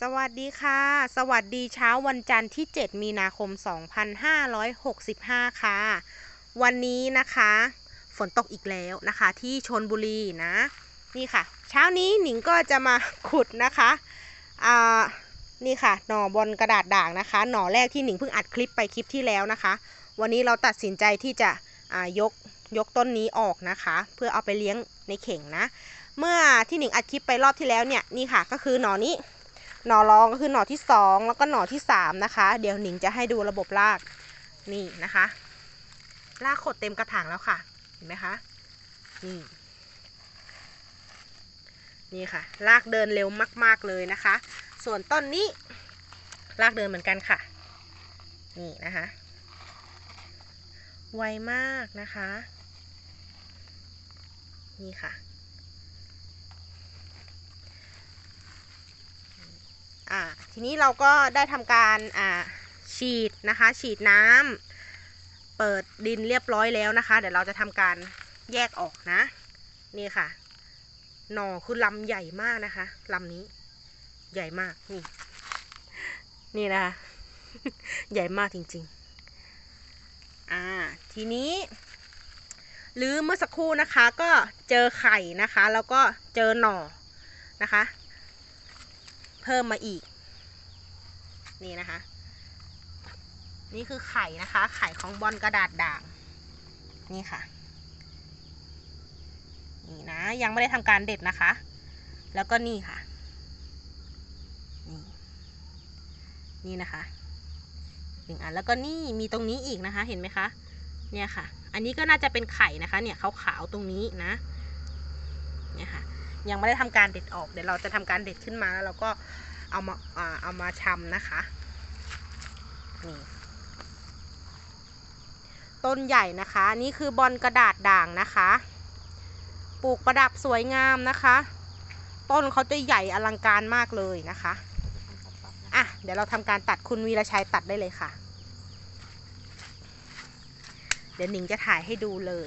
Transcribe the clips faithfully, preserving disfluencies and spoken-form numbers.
สวัสดีค่ะสวัสดีเช้าวันจันทร์ที่เจ็ดมีนาคมสองพันห้าร้อยหกสิบห้าค่ะวันนี้นะคะฝนตกอีกแล้วนะคะที่ชลบุรีนะนี่ค่ะเช้านี้หนิงก็จะมาขุดนะคะอ่านี่ค่ะหน่อบนกระดาษด่างนะคะหน่อแรกที่หนิงเพิ่งอัดคลิปไปคลิปที่แล้วนะคะวันนี้เราตัดสินใจที่จะอ่ายกยกต้นนี้ออกนะคะเพื่อเอาไปเลี้ยงในเข่งนะเมื่อที่หนิงอัดคลิปไปรอบที่แล้วเนี่ยนี่ค่ะก็คือหน่อนี้หน่อรองก็คือหน่อที่สองแล้วก็หน่อที่สามนะคะเดี๋ยวหนิงจะให้ดูระบบรากนี่นะคะรากขดเต็มกระถางแล้วค่ะเห็นไหมคะนี่นี่ค่ะรากเดินเร็วมากๆเลยนะคะส่วนต้นนี้รากเดินเหมือนกันค่ะนี่นะคะไวมากนะคะนี่ค่ะอ่าทีนี้เราก็ได้ทำการอ่าฉีดนะคะฉีดน้ำเปิดดินเรียบร้อยแล้วนะคะเดี๋ยวเราจะทำการแยกออกนะนี่ค่ะหน่อคือลำใหญ่มากนะคะลำนี้ใหญ่มากนี่นี่นะคะ ใหญ่มากจริงๆอ่าทีนี้หรือเมื่อสักครู่นะคะก็เจอไข่นะคะแล้วก็เจอหน่อนะคะเพิ่มมาอีกนี่นะคะนี่คือไข่นะคะไข่ของบอลกระดาษด่างนี่ค่ะนี่นะยังไม่ได้ทำการเด็ดนะคะแล้วก็นี่ค่ะนี่นี่นะคะหนึ่งอันแล้วก็นี่มีตรงนี้อีกนะคะเห็นไหมคะเนี่ยค่ะอันนี้ก็น่าจะเป็นไข่นะคะเนี่ยขาวๆตรงนี้นะเนี่ยค่ะยังไม่ได้ทำการเด็ดออกเดี๋ยวเราจะทำการเด็ดขึ้นมาแล้วเราก็เอามาอ่าเอามาชำนะคะนี่ต้นใหญ่นะคะนี่คือบอลกระดาษด่างนะคะปลูกประดับสวยงามนะคะต้นเขาจะใหญ่อลังการมากเลยนะคะอ่ะเดี๋ยวเราทำการตัดคุณวีรชัยตัดได้เลยค่ะเดี๋ยวหนิงจะถ่ายให้ดูเลย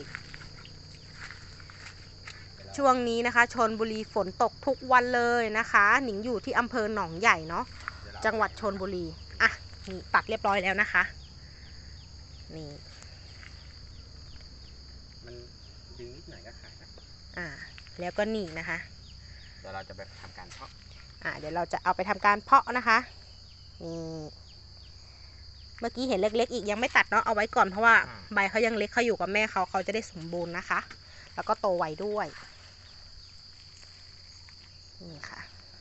ช่วงนี้นะคะชลบุรีฝนตกทุกวันเลยนะคะหนิงอยู่ที่อำเภอหนองใหญ่เนาะจังหวัดชลบุรีอ่ะนี่ตัดเรียบร้อยแล้วนะคะนี่มันดึงนิดหน่อยก็ขายนะอ่าแล้วก็นี่นะคะเดี๋ยวเราจะไปทำการเพาะอ่าเดี๋ยวเราจะเอาไปทำการเพาะนะคะนี่เมื่อกี้เห็นเล็กๆอีกยังไม่ตัดเนาะเอาไว้ก่อนเพราะว่าใบเขายังเล็กเขาอยู่กับแม่เขาเขาจะได้สมบูรณ์นะคะแล้วก็โตไวด้วยนี่ค่ะ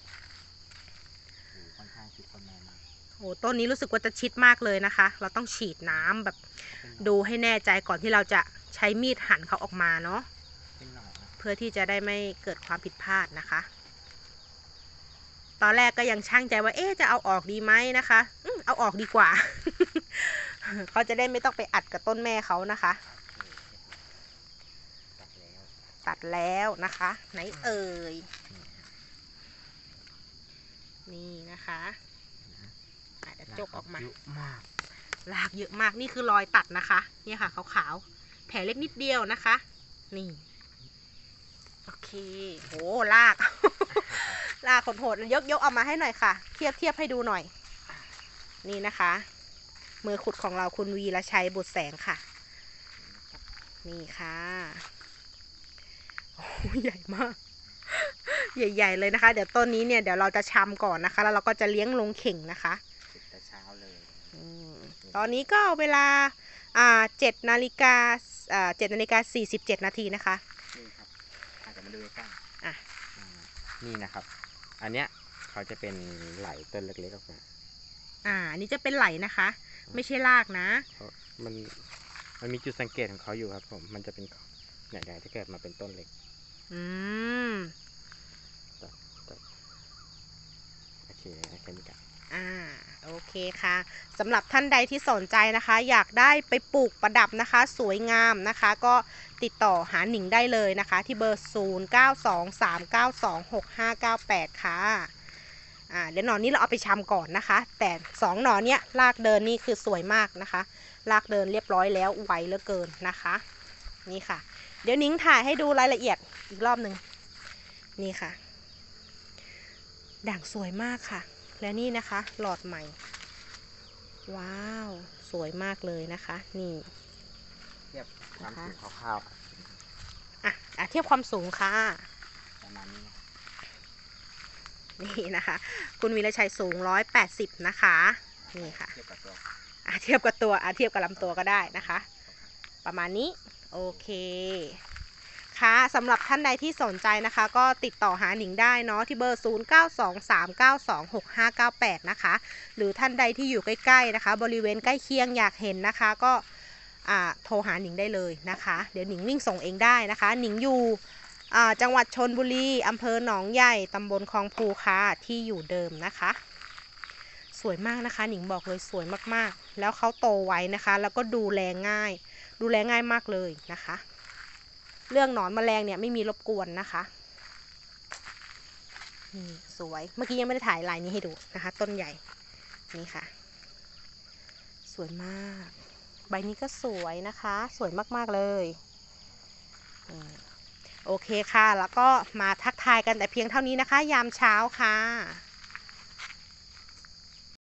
ค่อนข้างชิดต้นไม้มากโอ้ต้นนี้รู้สึกว่าจะชิดมากเลยนะคะเราต้องฉีดน้ำแบบดูให้แน่ใจก่อนที่เราจะใช้มีดหั่นเขาออกมาเนาะเพื่อที่จะได้ไม่เกิดความผิดพลาดนะคะตอนแรกก็ยังช่างใจว่าเอ๊ะจะเอาออกดีไหมนะคะอืมเอาออกดีกว่า เขาจะได้ไม่ต้องไปอัดกับต้นแม่เขานะคะตัดแล้วนะคะไหนเอ่ยนี่นะคะเดี๋ยวจกออกมาเยอะมากรากเยอะมากนี่คือรอยตัดนะคะเนี่ยค่ะขาวๆแผลเล็กนิดเดียวนะคะนี่โอเคโหราก รากโหดๆยกยกเอามาให้หน่อยค่ะเทียบเทียบให้ดูหน่อยนี่นะคะมือขุดของเราคุณวีรชัยบุตรแสงค่ะนี่ค่ะโอ้ใหญ่มากใหญ่ๆเลยนะคะเดี๋ยวต้นนี้เนี่ยเดี๋ยวเราจะชำก่อนนะคะแล้วเราก็จะเลี้ยงลงเข่งนะคะแต่เช้าเลยตอนนี้ก็เวลาอ่าเจ็ดนาฬิกาอ่าเจ็ดนาฬิกาสี่สิบเจ็ดนาทีนะคะนี่ครับอาจจะมาดูใกล้อ่ะนี่นะครับอันเนี้ยเขาจะเป็นไหลต้นเล็กๆออกมาอ่าอันนี้จะเป็นไหลนะคะไม่ใช่รากนะมันมันมีจุดสังเกตของเขาอยู่ครับผมมันจะเป็นใหญ่ๆที่เกิดมาเป็นต้นเล็กอืมโอเคแค่นี้กันอ่าโอเคค่ะสำหรับท่านใดที่สนใจนะคะอยากได้ไปปลูกประดับนะคะสวยงามนะคะก็ติดต่อหาหนิงได้เลยนะคะที่เบอร์ศูนย์ เก้า สอง สาม เก้า สอง หก ห้า เก้า แปดค่ะอ่าเดี๋ยวหน่อนี้เราเอาไปชำก่อนนะคะแต่สองหน่อเนี้ยรากเดินนี่คือสวยมากนะคะรากเดินเรียบร้อยแล้วไวเหลือเกินนะคะนี่ค่ะเดี๋ยวนิ้งถ่ายให้ดูรายละเอียดอีกรอบหนึ่งนี่ค่ะด่างสวยมากค่ะและนี่นะคะหลอดใหม่ว้าวสวยมากเลยนะคะนี่เทียบความสูงคร่าวอ่ะอ่ะเทียบความสูงค่ะๆประมาณนี้นะนี่นะคะคุณวีรชัยสูงร้อยแปดสิบนะคะนี่ค่ะเทียบกับตัวอ่ะเทียบกับตัวอ่ะเทียบกับลำตัวก็ได้นะคะ ประมาณนี้โอเคค่ะสำหรับท่านใดที่สนใจนะคะ ก็ติดต่อหาหนิงได้เนาะที่เบอร์ ศูนย์ เก้า สอง สาม เก้า สอง หก ห้า เก้า แปด นะคะ หรือท่านใดที่อยู่ใกล้ๆนะคะ บริเวณใกล้เคียงอยากเห็นนะคะก็อ่าโทรหาหนิงได้เลยนะคะ เดี๋ยวหนิงวิ่งส่งเองได้นะคะ หนิงอยู่อ่าจังหวัดชลบุรีอำเภอหนองใหญ่ตำบลคลองภูค่ะที่อยู่เดิมนะคะ สวยมากนะคะหนิงบอกเลยสวยมากๆแล้วเขาโตไวนะคะ แล้วก็ดูแลง่ายดูแลง่ายมากเลยนะคะ เรื่องหนอนแมลงเนี่ยไม่มีรบกวนนะคะนี่สวยเมื่อกี้ยังไม่ได้ถ่ายลายนี้ให้ดูนะคะ ต้นใหญ่นี่ค่ะสวยมากใบนี้ก็สวยนะคะสวยมากๆเลยโอเคค่ะแล้วก็มาทักทายกันแต่เพียงเท่านี้นะคะยามเช้าค่ะ